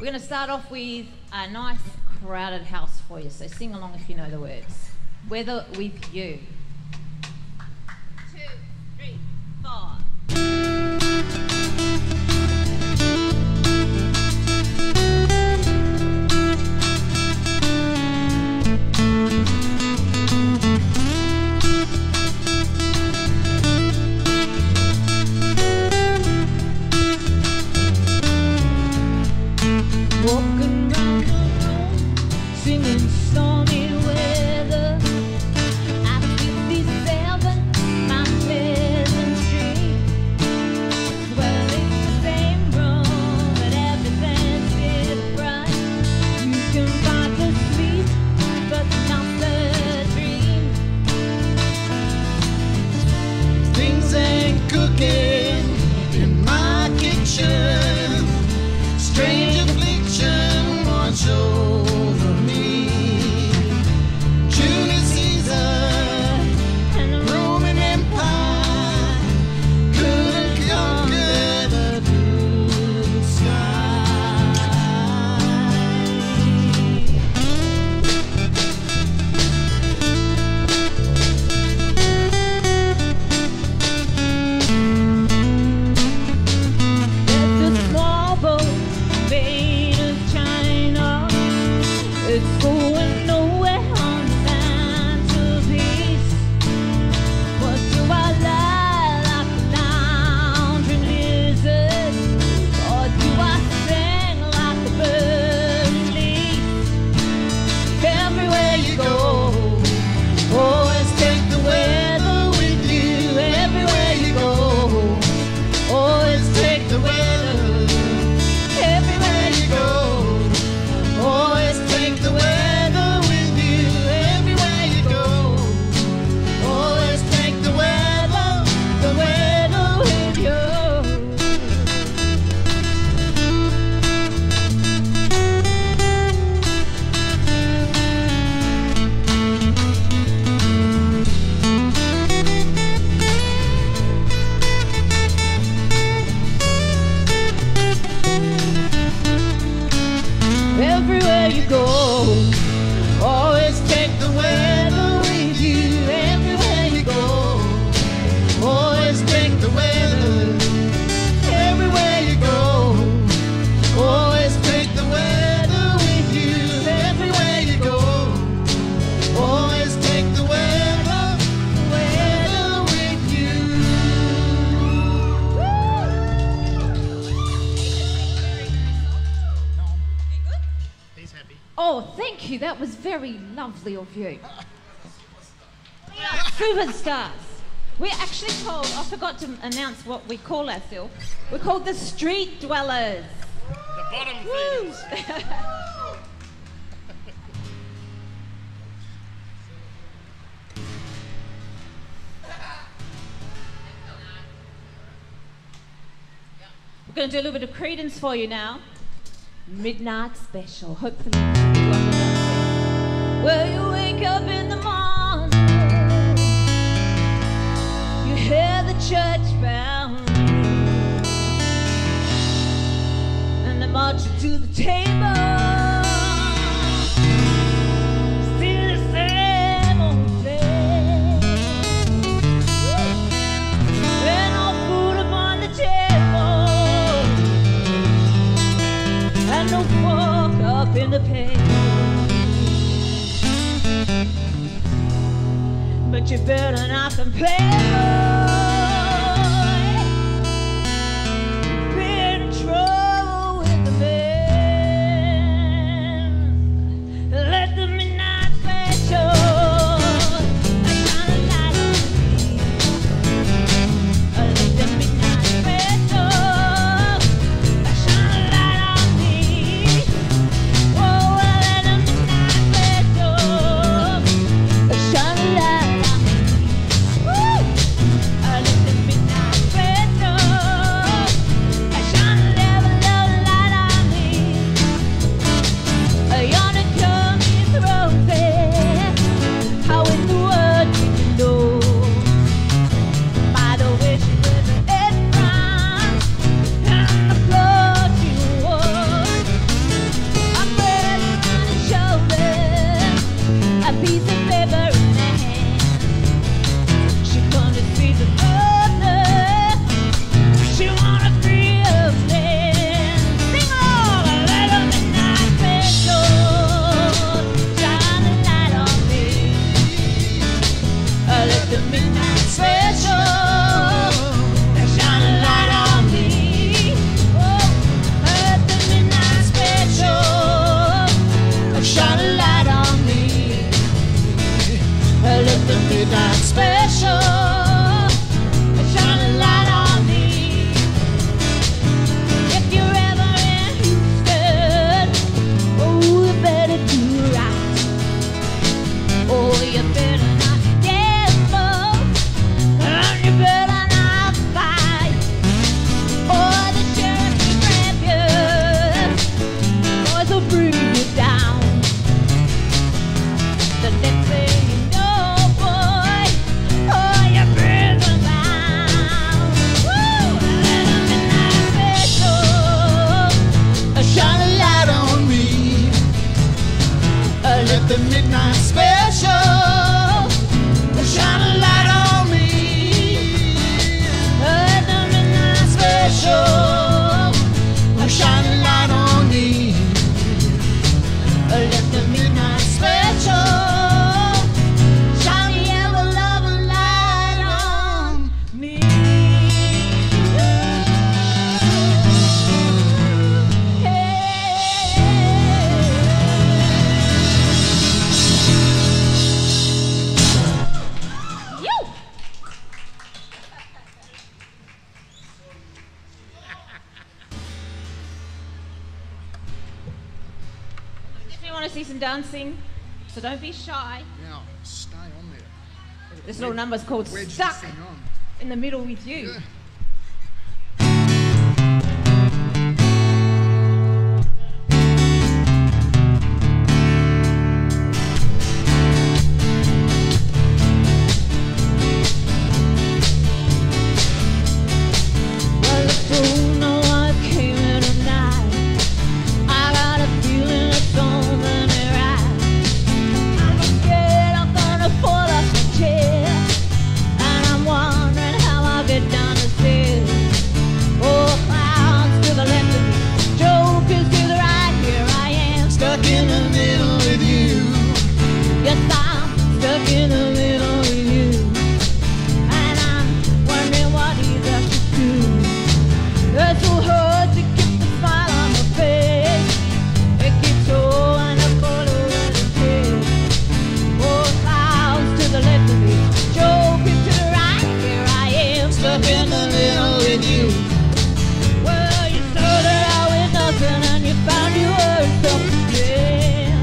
We're going to start off with a nice crowded house for you, so sing along if you know the words. Weather with you. 2, 3, 4. Walking round the room, singing stormy weather. At 57, my Pleasant Street. Well, it's the same room, but everything's different. You can find the sleep, but not the dream. Things ain't cooking in my kitchen. Strange affliction watch over me. Julius Caesar and the Roman Empire couldn't conquer the blue sky. There's a small boat made of China. It's going nowhere on the mantelpiece. What do I lie like a lounging lizard? Or do I sing like a burning leaf? Everywhere you go, always take the weather with you. Everywhere you go, always take the weather. Everywhere you go, always take the weather with you. Everywhere you go, always take the weather with you. Everywhere you go, always take the weather with you. Everywhere you go, always take the weather. Everywhere you go, always take the weather with you. Everywhere you go, always take the weather with you. He's happy. Oh, thank you. That was very lovely of you. We are superstars. We're actually called, I forgot to announce what we call ourselves. We're called the Street Dwellers. The bottom Woo! feeders. We're going to do a little bit of Credence for you now. Midnight special. Hopefully you understand. Well, you wake up in the morning, you hear the church bell, and they march you to the table. Still the same old thing. There's no food upon the table, and no fork up in the pan. But you better not complain, boy. Be in trouble with the man. Let the midnight special shine a light on me. Let the midnight special shine a light on me. Oh, let the midnight special shine a light on me. Woo! midnight special. Shine a light on me. If you're ever in Houston, oh, you better do right. Oh, you better not gamble, and you better not fight. Oh, the sheriff will grab you, boys will bring you down. The next thing you know, boy, oh, you're prison bound. Woo! Let a midnight special shine a light on me. Let the midnight special shine a light on me. Let the midnight special shine a light on me. Let the midnight special shine a yellow love light on me. You! If you want to see some dancing, so don't be shy. Now, stay on there. This little number's called Wedge this Stuck thing on. in the Middle with You. Yeah. Well, the phone, no one came in tonight. I got a feeling that something ain't right. I'm scared I'm gonna fall off the chair, and I'm wondering how I'll get down the stairs. Oh, clouds to the left of me, jokers to the right. Here I am, stuck in the middle with you. Yes, I'm stuck in the middle with you, and I'm wondering what he's up to do. It's so hard to keep the smile on my face. It keeps going up all over the place. Oh, clouds to the left of me, jokers to the right. Here I am, stuck in the middle with you. Well, you started out with nothing and you found you were something again.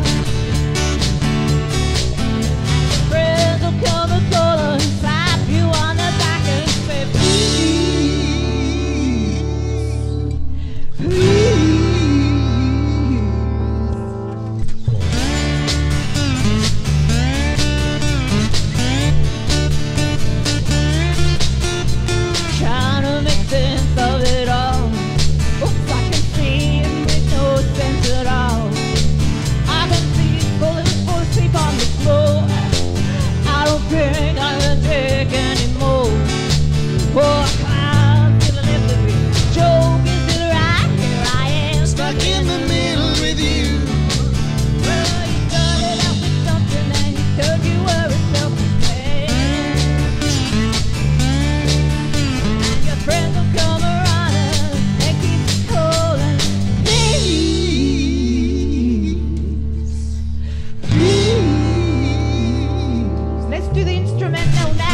Friends will come and call and slap you on the back and say, please, please. Trying to make sense of it all. Oops, I can see it makes no sense at all. I can see bullets full asleep on the floor. I don't think I can take anymore. Oh, clouds to the left of me, jokers to the right. Here I am, stuck in the middle with you. Well, you started out with something and you thought you were a self-defense. And your friends will come around and keep calling, please, please. Let's do the instrumental now.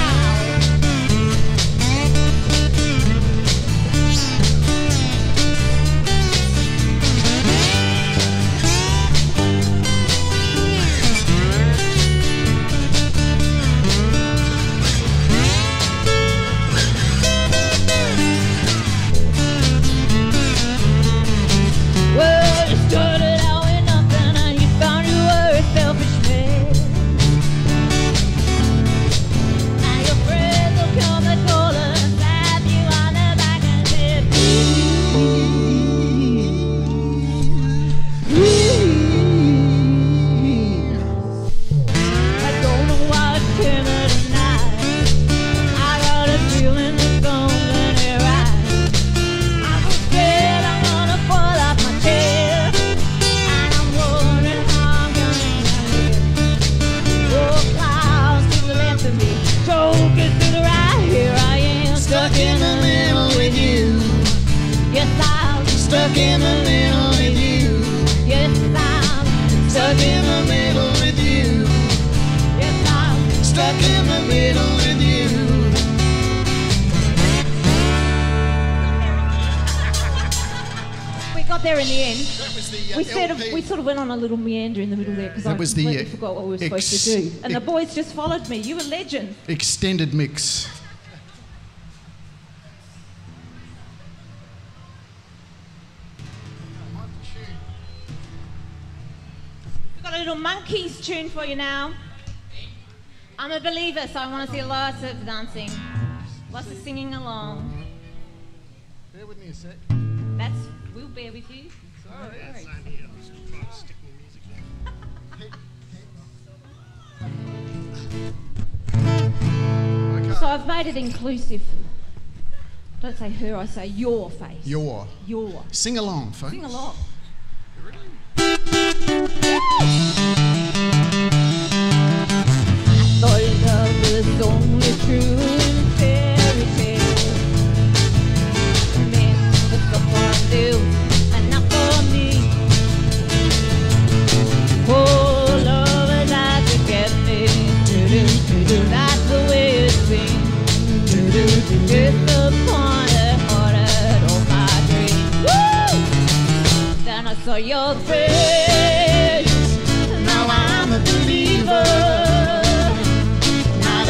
there in the end. That was the We sort of went on a little meander in the middle there because I was completely the, forgot what we were supposed to do. And the boys just followed me. You were legend. extended mix. We've got a little monkeys tune for you now. I'm a believer, so I want to see lots of dancing, lots of singing along. Bear with me a sec. We'll bear with you. Sorry. Yeah, same here. I'm just trying to stick my music there. Okay. So I've made it inclusive. Don't say her, I say your face. Your. Your. Sing along, folks. Sing along. Thought love was only true in fairy tales, meant for someone new and not for me. Oh, love is out to get me. That's the way it seems. Disappointed, hearted, all my dreams. Woo! Then I saw your face. Now I'm a believer. Not a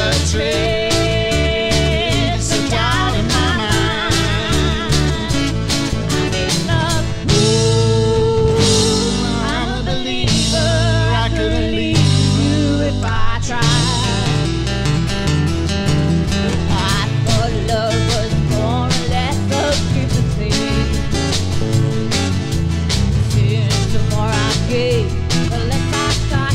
trace of doubt in my mind. I'm in love. Ooh, I'm a believer. I couldn't leave you if I tried. I thought love was more or less a stupid thing. Since the more I gave, the less I got.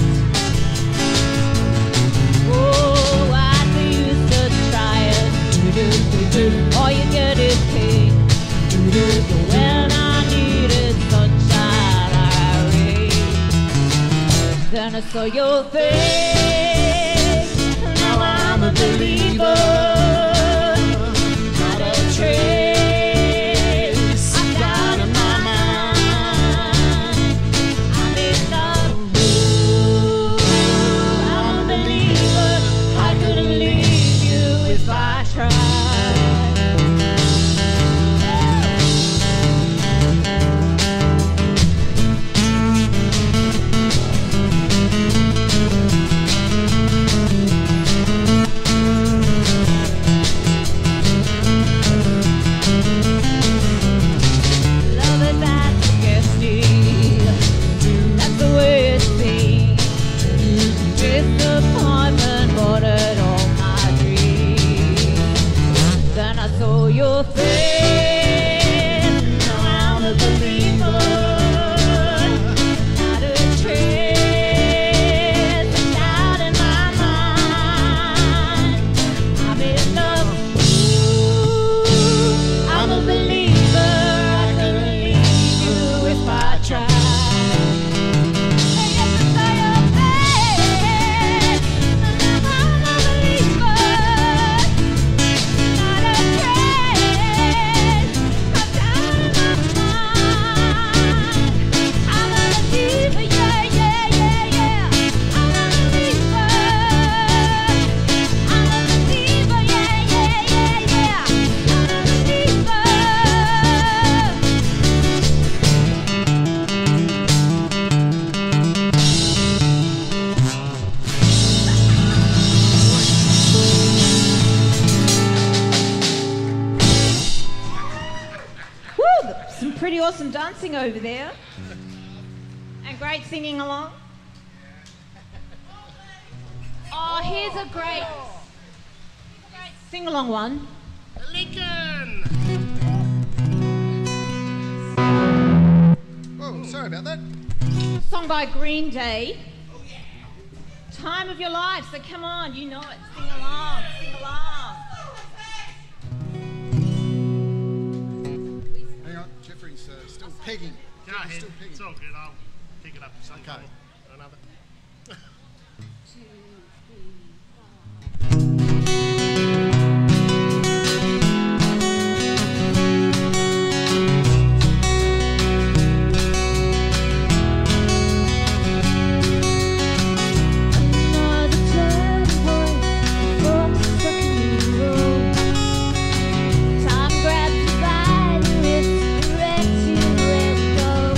Oh, what's the use of trying? All you get is pain. When I needed sunshine, I rain. Then I saw your face. Now I'm a believer. Not a trace of doubt in my mind. I'm in love. Ooh, I'm a believer. I couldn't leave you if I tried. Love is at the destiny. That's the way it seems. Disappointment bordered all my dreams. Then I saw your face. Now I'm a believer. Not a trace of doubt in my mind. I'm in love. Ooh, I'm a believer. I couldn't leave you if I tried. Woo! Some pretty awesome dancing over there. And great singing along. Oh, here's a great sing-along one. Lincoln! Oh, sorry about that. Song by Green Day. Time of your life, so come on, you know it. Sing along, sing along. Hang on, Jeffrey's still pegging. Go ahead. Still pegging. It's all good. I'll pick it up some Okay. point or another. Another turning point from the second road. Time grabs you by the wrist, directs you where to go.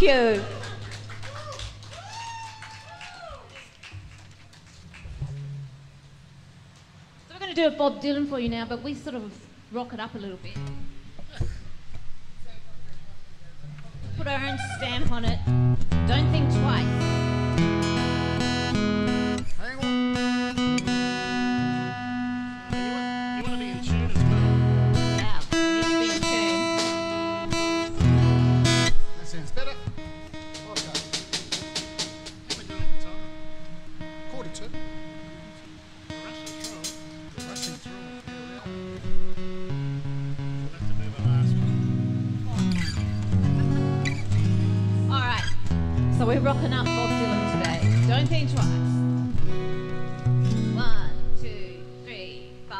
you. So we're going to do a Bob Dylan for you now, but we sort of rock it up a little bit. Put our own stamp on it. Don't think twice. Hang on. You want to be in tune as well. Yeah, we need to be in tune. That sounds better. Okay. How we doing for time? 1:45. We're rushing through. We're rushing through. We'll have to move our last one. All right. So we're rocking up Bob Dylan today. Don't think twice. 1, 2, 3, 4.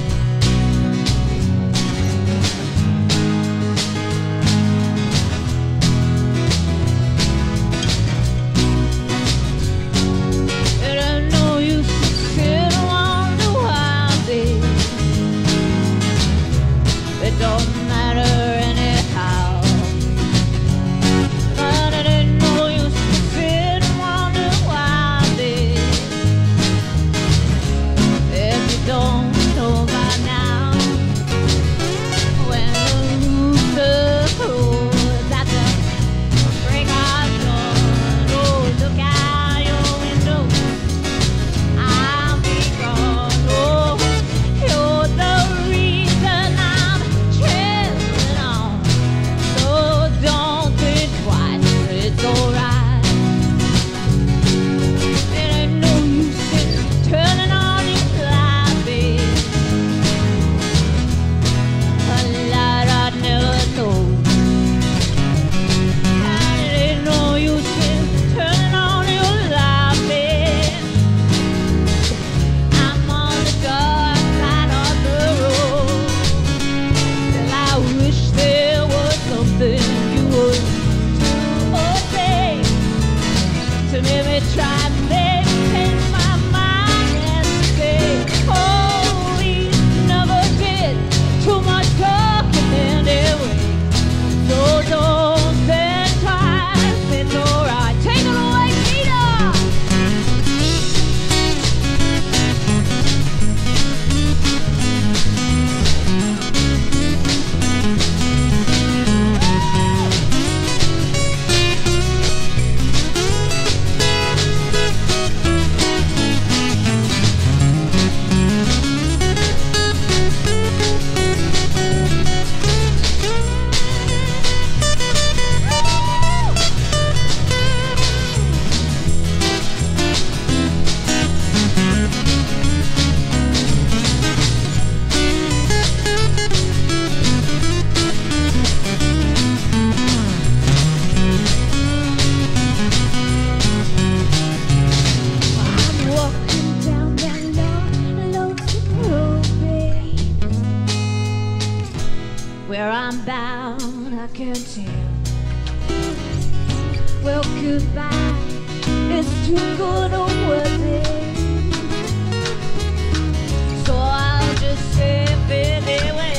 It ain't no use to sit around the wild days. It don't matter anyhow. But it ain't no use to sit around the wild days. If you don't know by now, when the rooster crows at the break of dawn, oh, look out your window. I'll be gone. Oh, you're the reason I'm trailing on. So don't think twice. It's alright. It ain't no use in turning on your light, babe. A light I'd never know. And it ain't no use in turning on your light, babe. I'm on the dark side of the road. Still, I wish there was something you would do or say to make me try to make change my mind and say, oh, we never did too much talking anyway. So don't think twice, it's alright. Take it away, Peter! I'm walking down that long, lonesome road, babe. Where I'm bound, I can't tell. Well, goodbye, it's too good or worth it. So I'll just say farewell.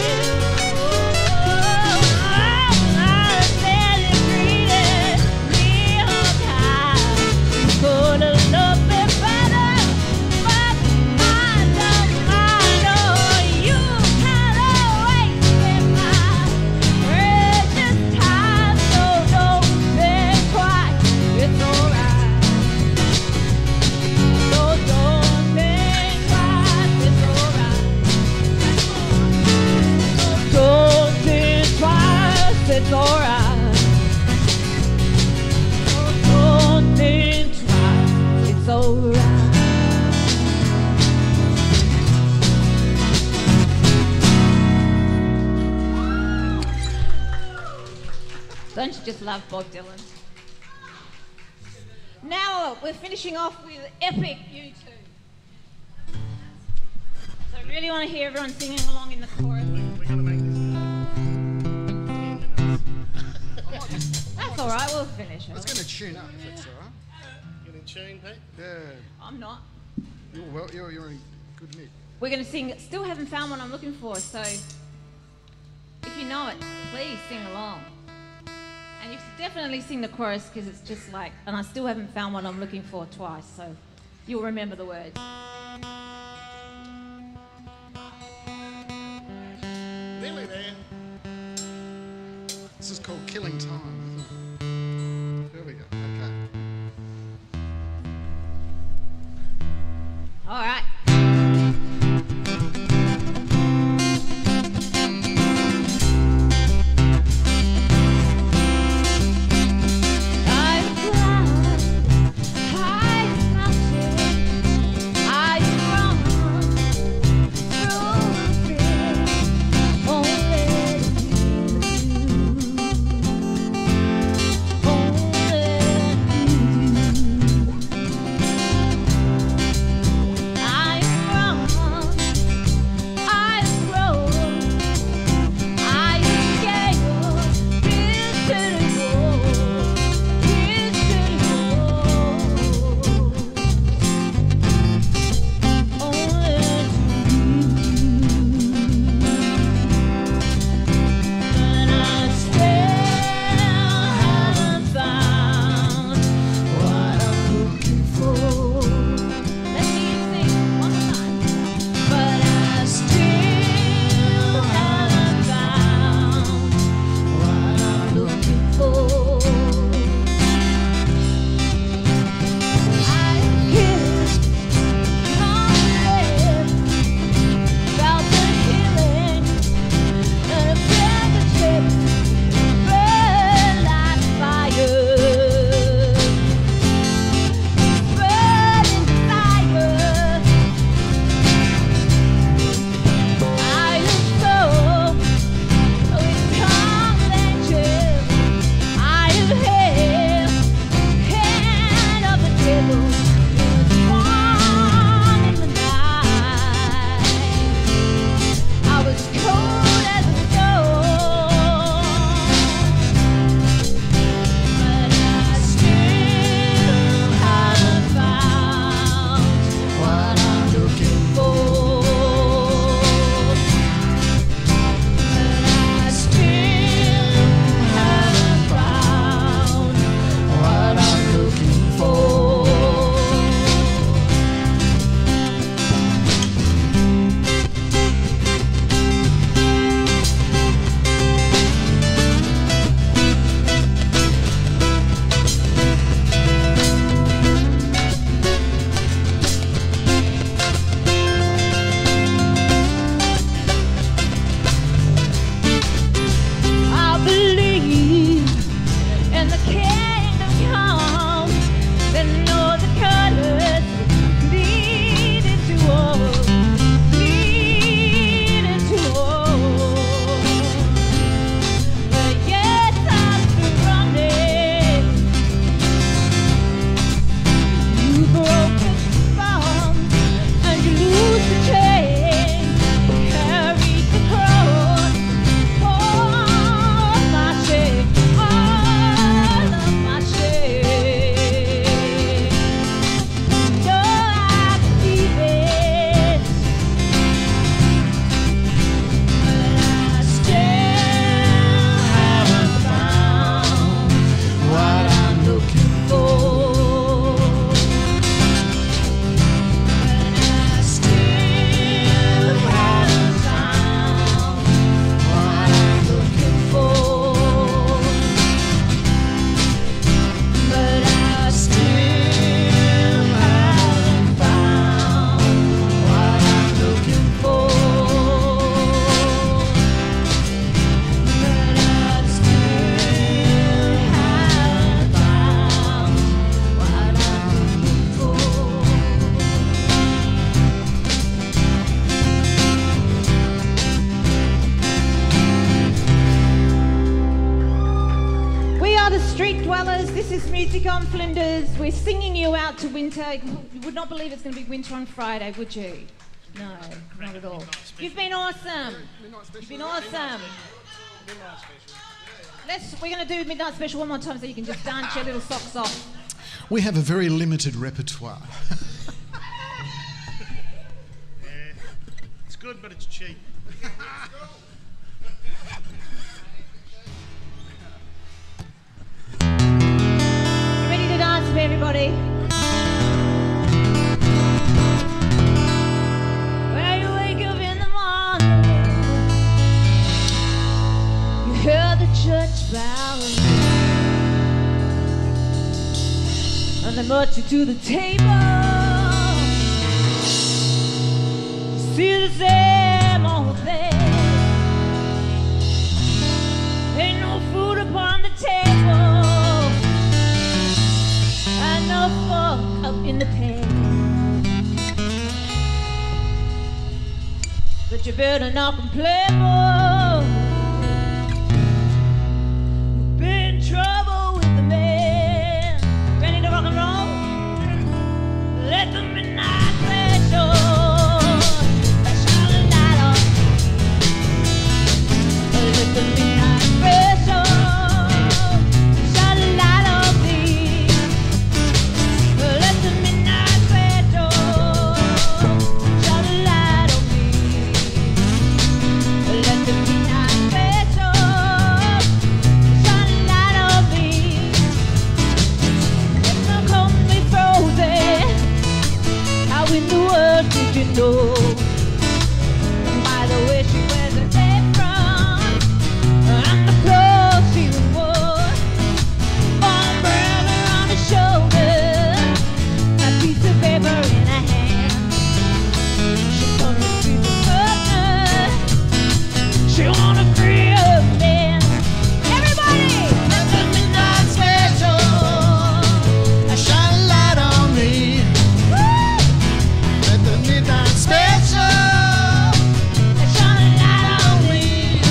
I said you treated me unkind. You could have loved me better, but I don't mind. Oh, you kinda wasted my precious time. So don't think twice, it's alright. So don't think twice, it's alright. Don't think twice, it's alright. Don't think twice, it's alright. Don't you just love Bob Dylan? Now we're finishing off with epic U2. So I really want to hear everyone singing along in the chorus. We're going to make this 10 minutes. That's all right, we'll finish I was it. going to tune up if it's all right. Get in tune, Pete. Yeah. I'm not. You're in good nick. We're going to sing Still Haven't Found What I'm Looking For, so if you know it, please sing along. And you should definitely sing the chorus because it's just like, and I still haven't found what I'm looking for twice, so you'll remember the words. Nearly there. This is called Killing Time, isn't it? There we go. Okay. All right. This is music on Flinders. We're singing you out to winter. You would not believe it's going to be winter on Friday, would you? No, not at all. You've been awesome. You've been awesome. We're going to do Midnight Special one more time so you can just dance your little socks off. We have a very limited repertoire. Yeah, it's good, but it's cheap. everybody. When you wake up in the morning, you hear the church bell, and they march you to the table. You see the same old thing. Ain't no food upon the table, and no fork up in the pan. But you better not complain, boy. You'll be in trouble with the man. Ready to rock and roll? Let the midnight special shine a light on. Let the midnight special shine a light on me. Let the midnight special shine a light on me. Let the midnight special shine a light on me. Let the cold be frozen. How in the world did you know? By the way she wears her apron and the clothes she wore, umbrella on her shoulder, a piece of paper in her hand. She wanna free the partner, she wanna free her man. Everybody! Let the midnight special shine a light on me. Let the midnight special shine a light on me.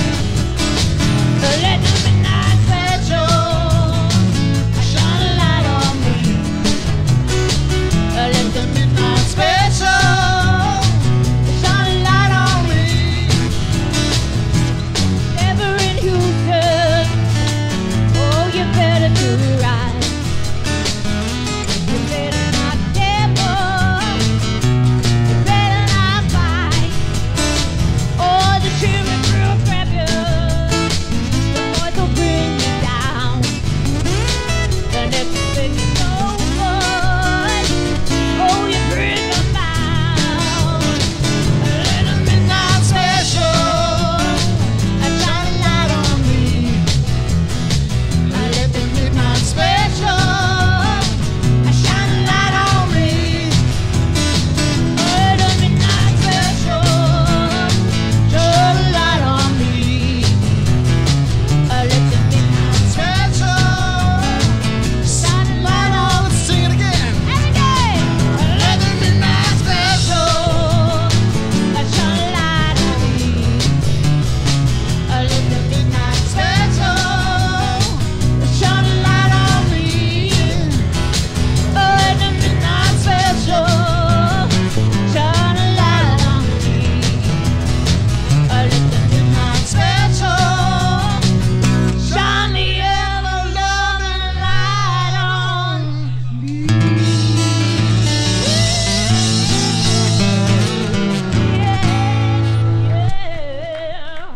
Let the midnight Special shine a light on me. let The midnight special shine a light on me. never in Houston. Oh, you better do right. You better not gamble. You better not fight. Oh, the children will grab you. The boys will bring you down. The next thing you know, boys, oh, you bring them down. Let the midnight special shine a light on me. Let the midnight special shine a light on me. Let the midnight special Shine a light on me. let the midnight Special shine a light on. Let's sing it again. every day. Let the midnight special Shine a light on me. let the midnight special shine a light on me. Let the midnight special shine a light on me. Let the midnight Special shine the ever loving light on me. yeah.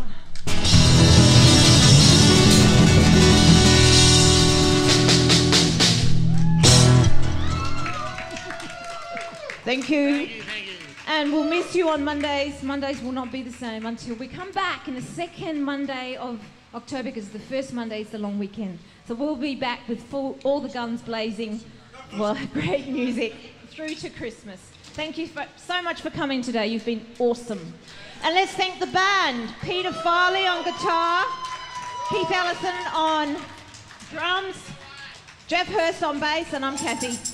Thank you. Thank you. And we'll miss you on Mondays. Mondays will not be the same until we come back in the second Monday of October, because the first Monday is the long weekend. So we'll be back with all the guns blazing, well, great music through to Christmas. Thank you so much for coming today. You've been awesome. And let's thank the band. Peter Farley on guitar, Keith Ellison on drums, Geoff Hurst on bass, and I'm Kathy.